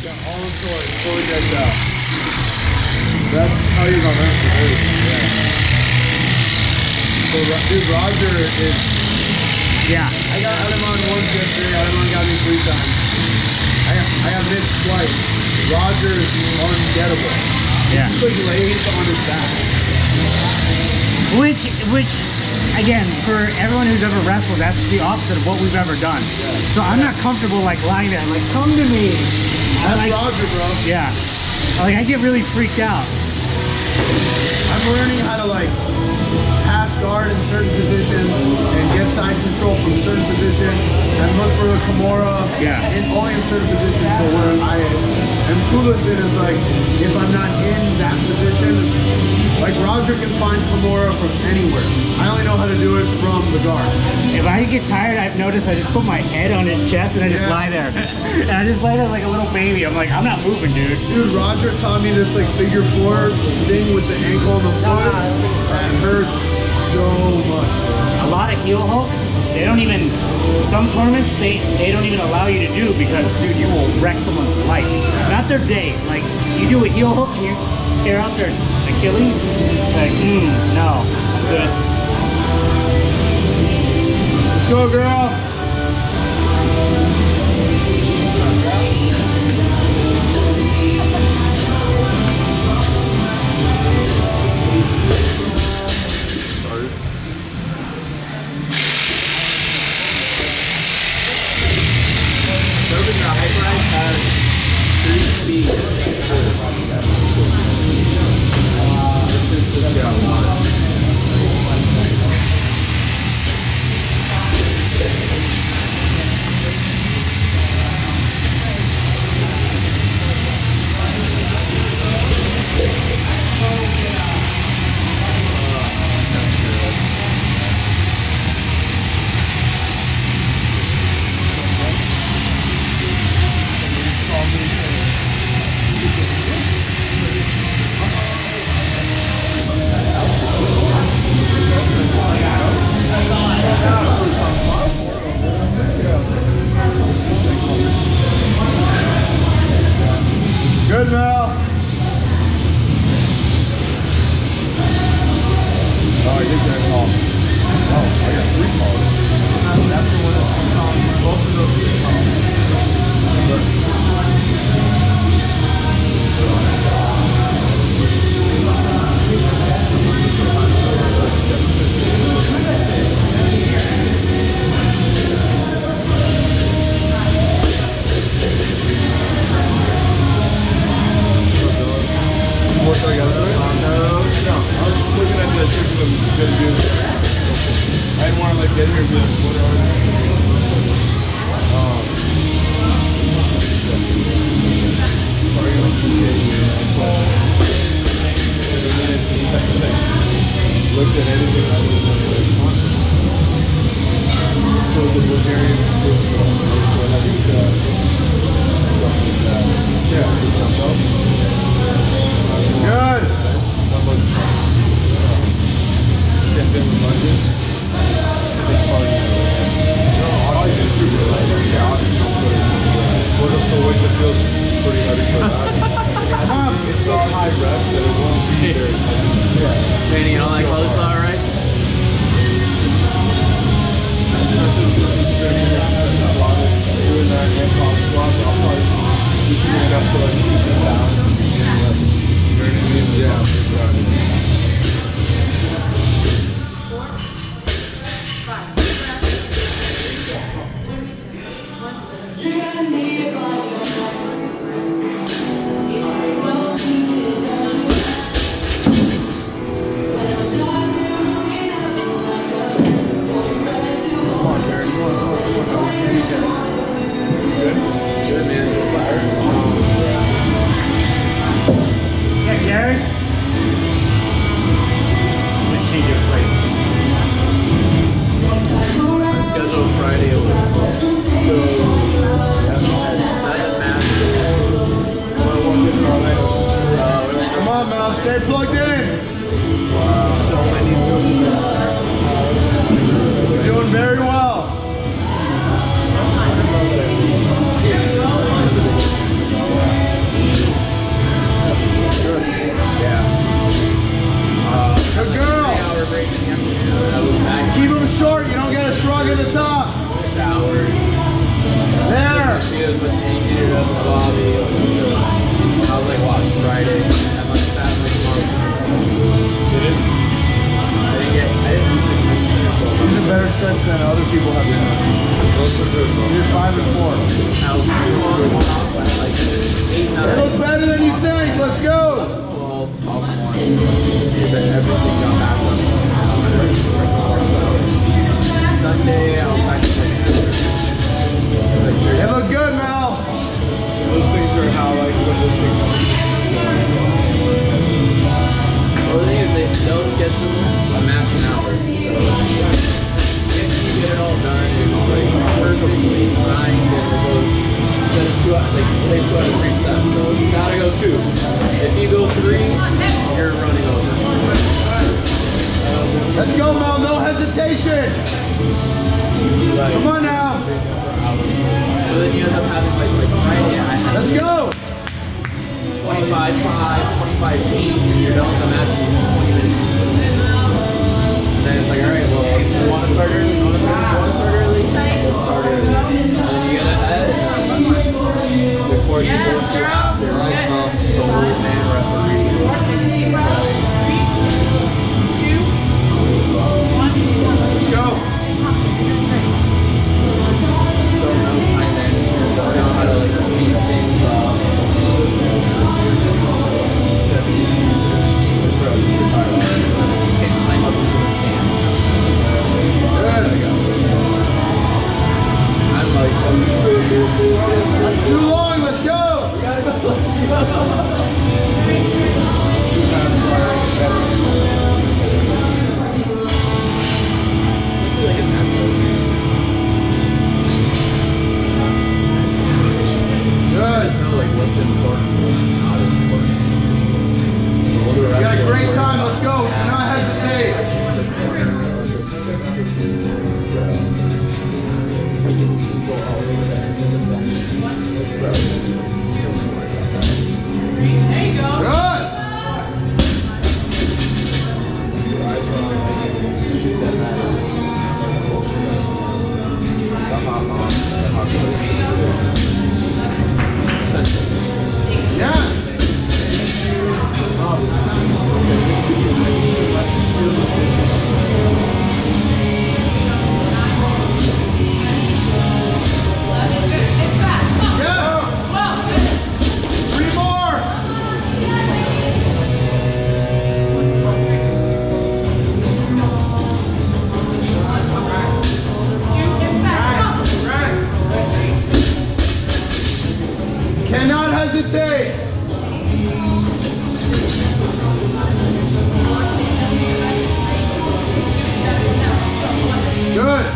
Yeah, all in toys, fully decked out. That's how you're gonna rent for this. Yeah. So, dude, Roger is. Yeah. I got Alemán once yesterday. Alemán got me 3 times. I have Mitch twice. Roger's ungettable. Yeah. He just lays on his back. Which, again, for everyone who's ever wrestled, that's the opposite of what we've ever done. Yeah. So I'm not comfortable like lying there, like, come to me. That's like, Roger, bro. Yeah. Like, I get really freaked out. I'm learning how to like pass guard in certain positions and get side control from certain positions and look for the Kimura in only in certain positions. But where I am clueless in is like if I'm not in that position, like Roger can find Kimura from anywhere. I only know how to do it from the guard. If I get tired, I've noticed I just put my head on his chest and I just lie there. And I just lie there like a little baby. I'm like, I'm not moving, dude. Dude, Roger taught me this like figure 4 thing with the ankle and the foot. That hurts so much. A lot of heel hooks, they don't even, some tournaments, they don't even allow you to do because, dude, you will wreck someone's life. Not their day. Like, you do a heel hook and you tear out their Achilles, like, no, I'm good. Let's go, girl. Good, Mel. Oh, I did get a call. Oh, I got 3 calls. That's the one that's calling. Both of those 3 calls. What do I got to do? No. I was just looking at the chicken of good news. I didn't want to like get here and be like, what are looked at anything I was like, so the Bulgarian sports stuff, so having stuff like that. Yeah, good. Get them a budget. It's fun. No, I just super like yeah, what if the weight just feels pretty heavy for that? It's so high rep that it won't be there. Yeah. Manny, you don't like cauliflower rice? Especially since it's very good exercise squatting. Doing that and cross squats, I'll probably usually get up to like keep it balance. Yeah, exactly. Stay plugged in. Wow. So many movements. We're doing very well. You're 5 and 4. It looks better than you think. Let's go. Everything got back on. Sunday, I'll practice It look good, Mel. So those things are how like what the thing. Well, the thing is, they'll schedule a match an hour. So if you get it all done, it's like perfectly timed and it goes. Then it's 2 out, like play 2 out of 3 sets. So you gotta go 2. If you go 3, you're running over. Let's go, Mel. No hesitation. Come on now. So then you end up having like Friday, I had Let's go. 25-5, 25-8, and you're done with the match in 20 minutes. And then it's like, alright, well, you want to start early? You want to start early? Let's start early. And then you get ahead, and before you go to after, like, sole man referee. Let's go. Don't know time management, don't know how to like speed things up. You can't climb up into the stand. I'm like, Too long. Let's go. we gotta go. Especially like in that Good. know like what's important, what's not important. You got a great time. Let's go. Do not hesitate. There you go. Good. Yeah. Cannot hesitate. Good.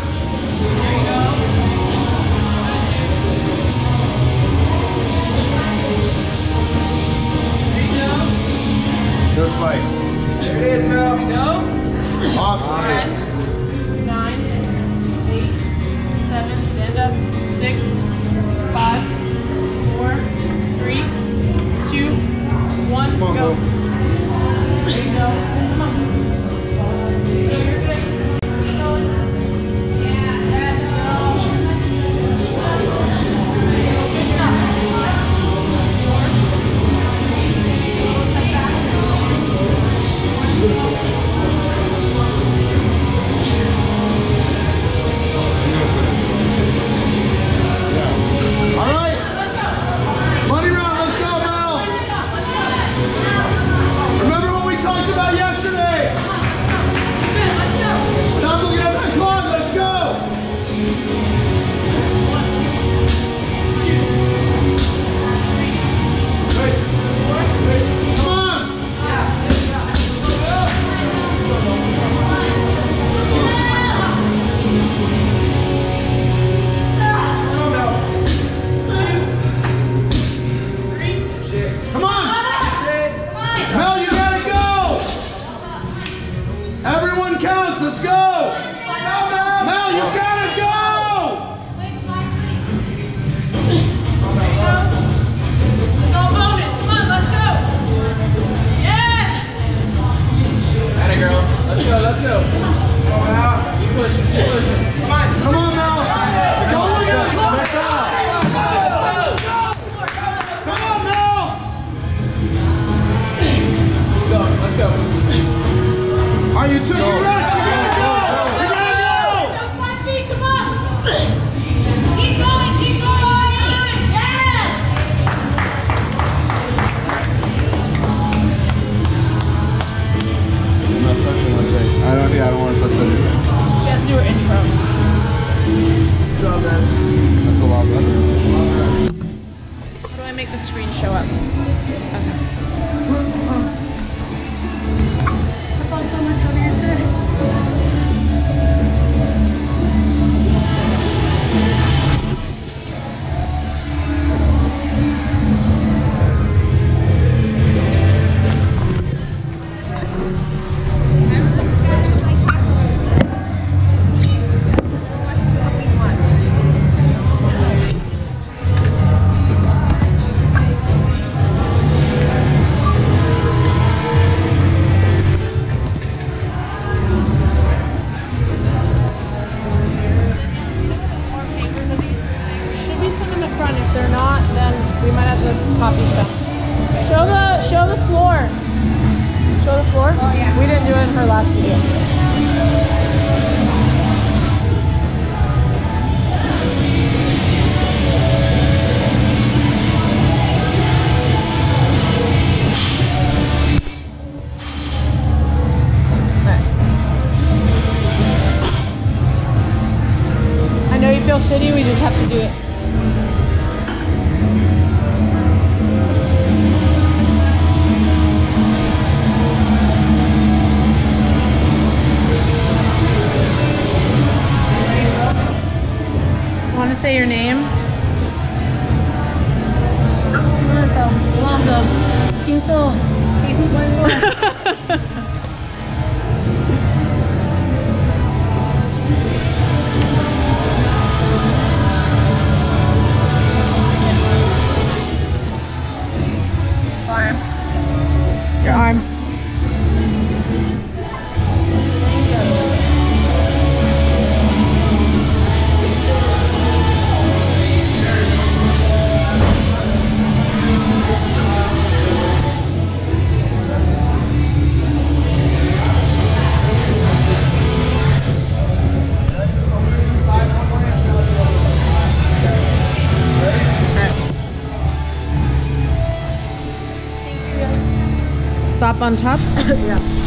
Good fight. There it is, bro. Go. Awesome. 10, 9, 8, 7, stand up. 6, 5, 4, 3, 2, 1, Come on, go. go. There you go. Come on. You're good. Keep going. Yes, go. Good stuff. 4, 3, step back. screen show up. Okay. I felt so much heavier today. Should be some in the front. If they're not, then we might have to copy some. Show the floor. Show the floor? Oh yeah. We didn't do it in her last video. I know you feel shitty, we just have to do it. Want to say your name? Alonso. Your arm. Stop on top? Yeah.